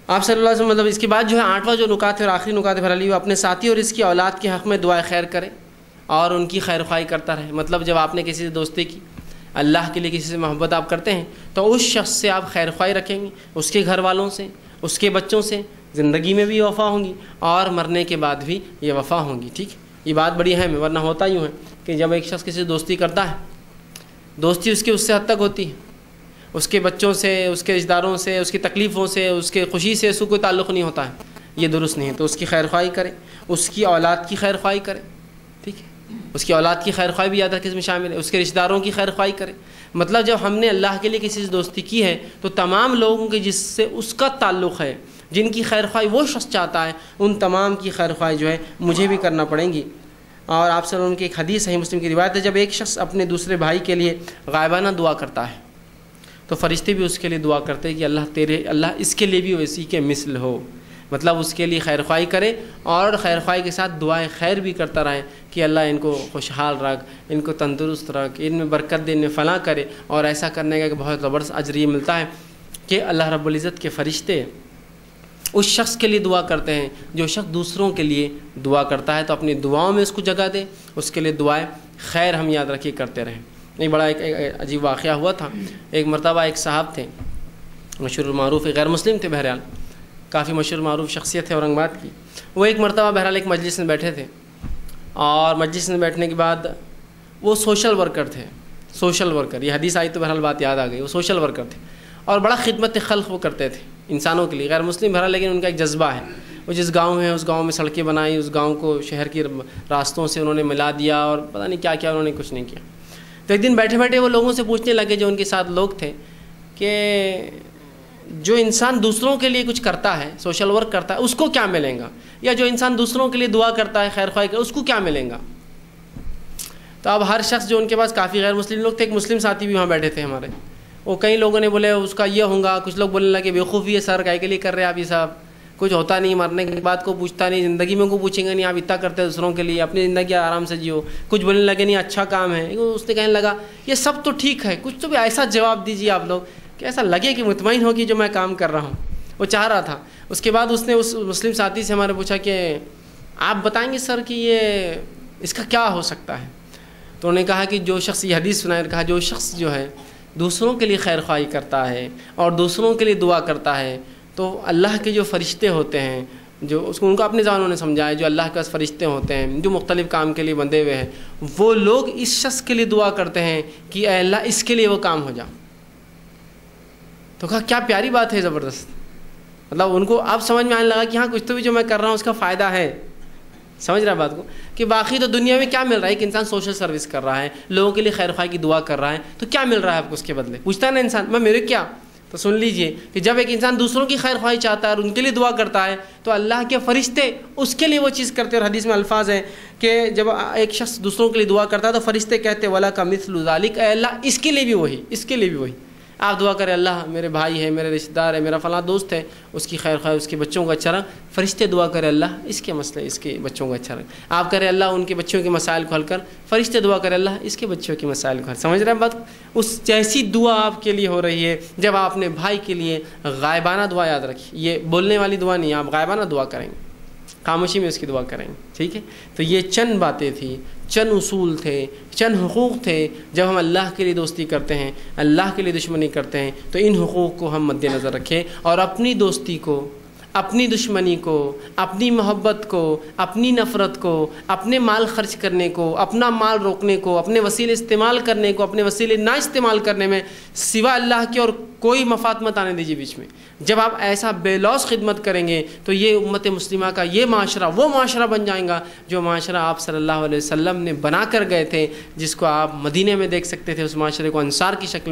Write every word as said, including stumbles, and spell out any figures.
آپ صلی اللہ علیہ وسلم مطلب اس کے بعد جو ہے آٹھواں جو نکات ہے اور آخری نکات ہے بہرحال وہ اپنے ساتھی اور اس کی اولاد کے حق میں دعائے خیر کرے اور ان کی خیر خواہی کرتا رہے. مطلب جب آپ نے کسی سے دوستی کی، اللہ کے لیے کسی سے محبت آپ کرتے ہیں، تو اس شخص سے آپ خیر خواہی رکھیں گے، اس کے گھر والوں سے، اس کے بچوں سے زندگی میں بھی وفا ہوں گی اور مرنے کے بعد بھی یہ وفا ہوں گی. ٹھیک، یہ بات بڑی اہم ہے، ورنہ ہوتا یوں ہے کہ جب ایک شخص کسی سے دوستی کرتا ہے، دوستی اس کی اس سے حد تک ہوتی ہے، اس کے بچوں سے، اس کے رشتہ داروں سے، اس کی تکلیفوں سے، اس کے خوشی سے اس کو کوئی تعلق نہیں ہوتا ہے. یہ درست نہیں ہے. تو اس کی خیر خواہی کرے، اس کی اولاد کی خیر خواہی کرے. ٹھیک ہے، اس کی اولاد کی خیر خواہی بھی یاد رکھے اس میں شامل ہے. اس کے رشتہ داروں کی خیر خواہی کرے. مطلب جب ہم نے اللہ کے لیے کسی سے دوستی کی ہے تو تمام لوگوں کے جس سے اس کا تعلق ہے، جن کی خیر خواہی وہ شخص چاہتا ہے، ان تمام کی خیر خواہی جو ہے مجھے بھی کرنا پڑیں گی. اور آپ صلی اللہ علیہ وسلم کی ایک حدیث ہے، مسلم کی روایت ہے، جب ایک شخص اپنے دوسرے بھائی کے لیے غائبانہ دعا کرتا ہے تو فرشتے بھی اس کے لیے دعا کرتے ہیں کہ اللہ تیرے اللہ اس کے لیے بھی ویسی کے مثل ہو. مطلب اس کے لیے خیر خواہی کرے اور خیر خواہی کے ساتھ دعائیں خیر بھی کرتا رہے کہ اللہ ان کو خوشحال رکھ، ان کو تندرست رکھ، ان میں برکت دے، ان میں فلاں کرے. اور ایسا کرنے کا ایک بہت زبردست اجر یہ ملتا ہے کہ اللہ رب العزت کے فرشتے اس شخص کے لیے دعا کرتے ہیں جو شخص دوسروں کے لیے دعا کرتا ہے، تو اپنی دعاؤں میں اس کو جگہ دے، اس کے لیے دعائیں خیر ہم یاد رکھیے کرتے رہیں. ایک بڑا ایک, ایک عجیب واقعہ ہوا تھا. ایک مرتبہ ایک صاحب تھے، مشہور معروف غیر مسلم تھے، بہرحال کافی مشہور معروف شخصیت ہے اورنگ آباد کی. وہ ایک مرتبہ بہرحال ایک مجلس میں بیٹھے تھے اور مجلس میں بیٹھنے کے بعد وہ سوشل ورکر تھے. سوشل ورکر، یہ حدیث آئی تو بہرحال بات یاد آ گئی. وہ سوشل ورکر تھے اور بڑا خدمت خلق وہ کرتے تھے انسانوں کے لیے، غیر مسلم بہرحال، لیکن ان کا ایک جذبہ ہے. وہ جس گاؤں ہے اس گاؤں میں سڑکیں بنائی، اس گاؤں کو شہر کی راستوں سے انہوں نے ملا دیا اور پتہ نہیں کیا کیا انہوں نے کچھ نہیں کیا. تو ایک دن بیٹھے بیٹھے وہ لوگوں سے پوچھنے لگے جو ان کے ساتھ لوگ تھے کہ جو انسان دوسروں کے لیے کچھ کرتا ہے، سوشل ورک کرتا ہے، اس کو کیا ملے گا؟ یا جو انسان دوسروں کے لیے دعا کرتا ہے، خیر خواہی کرتا ہے، اس کو کیا ملے گا؟ تو اب ہر شخص جو ان کے پاس کافی غیر مسلم لوگ تھے، ایک مسلم ساتھی بھی وہاں بیٹھے تھے ہمارے، وہ کئی لوگوں نے بولے اس کا یہ ہوگا، کچھ لوگ بولنے لگے بیوقوفی ہے سر، کائے کے لیے کر رہے آپ یہ صاحب، کچھ ہوتا نہیں، مرنے کے بعد کو پوچھتا نہیں، زندگی میں کو پوچھیں گے نہیں، آپ اتنا کرتے دوسروں کے لیے، اپنی زندگی آرام سے جیو. کچھ بولنے لگے نہیں اچھا کام ہے. اس نے کہنے لگا یہ سب تو ٹھیک ہے، کچھ تو بھی ایسا جواب دیجیے آپ لوگ کہ ایسا لگے کہ مطمئن ہو کہ جو میں کام کر رہا ہوں. وہ چاہ رہا تھا. اس کے بعد اس نے اس مسلم ساتھی سے ہمارے پوچھا کہ آپ بتائیں گے سر کہ یہ اس کا کیا ہو سکتا ہے؟ تو انہوں نے کہا کہ جو شخص، یہ حدیث سنائے، کہا جو شخص جو ہے دوسروں کے لیے خیر خواہی کرتا ہے اور دوسروں کے لیے دعا کرتا ہے، تو اللہ کے جو فرشتے ہوتے ہیں، جو اس کو ان کو اپنے زبانوں نے سمجھایا، جو اللہ کے پاس فرشتے ہوتے ہیں جو مختلف کام کے لیے بندھے ہوئے ہیں، وہ لوگ اس شخص کے لیے دعا کرتے ہیں کہ اے اللہ اس کے لیے وہ کام ہو جا. تو کہا کیا پیاری بات ہے، زبردست. مطلب ان کو اب سمجھ میں آنے لگا کہ ہاں کچھ تو بھی جو میں کر رہا ہوں اس کا فائدہ ہے. سمجھ رہا ہے بات کو کہ باقی تو دنیا میں کیا مل رہا ہے؟ ایک انسان سوشل سروس کر رہا ہے، لوگوں کے لیے خیر خواہی کی دعا کر رہا ہے، تو کیا مل رہا ہے آپ کو اس کے بدلے؟ پوچھتا ہے نا انسان میں میرے کیا؟ تو سن لیجئے کہ جب ایک انسان دوسروں کی خیر خواہی چاہتا ہے اور ان کے لیے دعا کرتا ہے تو اللہ کے فرشتے اس کے لیے وہ چیز کرتے ہیں. اور حدیث میں الفاظ ہیں کہ جب ایک شخص دوسروں کے لیے دعا کرتا ہے تو فرشتے کہتے ولک مثل ذلک، اے اللہ اس کے لیے بھی وہی، اس کے لیے بھی وہی. آپ دعا کریں اللہ میرے بھائی ہے، میرے رشتہ دار ہے، میرا فلاں دوست ہے، اس کی خیر خواہی، اس کے بچوں کا اچھا رکھ. فرشتے دعا کریں اللہ اس کے مسئلے، اس کے بچوں کا اچھا رکھ. آپ کریں اللہ ان کے بچوں کے مسائل کو حل کر، فرشتے دعا کریں اللہ اس کے بچوں کے مسائل کو حل. سمجھ رہے ہیں بات؟ اس جیسی دعا آپ کے لیے ہو رہی ہے جب آپ اپنے بھائی کے لیے غائبانہ دعا، یاد رکھیے یہ بولنے والی دعا نہیں، آپ غائبانہ دعا کریں گے، خاموشی میں اس کی دعا کریں گے. ٹھیک ہے، تو یہ چند باتیں تھیں، چند اصول تھے، چند حقوق تھے. جب ہم اللہ کے لیے دوستی کرتے ہیں، اللہ کے لیے دشمنی کرتے ہیں، تو ان حقوق کو ہم مد نظر رکھیں اور اپنی دوستی کو، اپنی دشمنی کو، اپنی محبت کو، اپنی نفرت کو، اپنے مال خرچ کرنے کو، اپنا مال روکنے کو، اپنے وسیلے استعمال کرنے کو، اپنے وسیلے نہ استعمال کرنے میں سوا اللہ کے اور کوئی مفاد مت آنے دیجیے بیچ میں. جب آپ ایسا بے لوث خدمت کریں گے تو یہ امت مسلمہ کا یہ معاشرہ وہ معاشرہ بن جائے گا جو معاشرہ آپ صلی اللہ علیہ وسلم نے بنا کر گئے تھے، جس کو آپ مدینے میں دیکھ سکتے تھے. اس معاشرے کو انصار کی شکل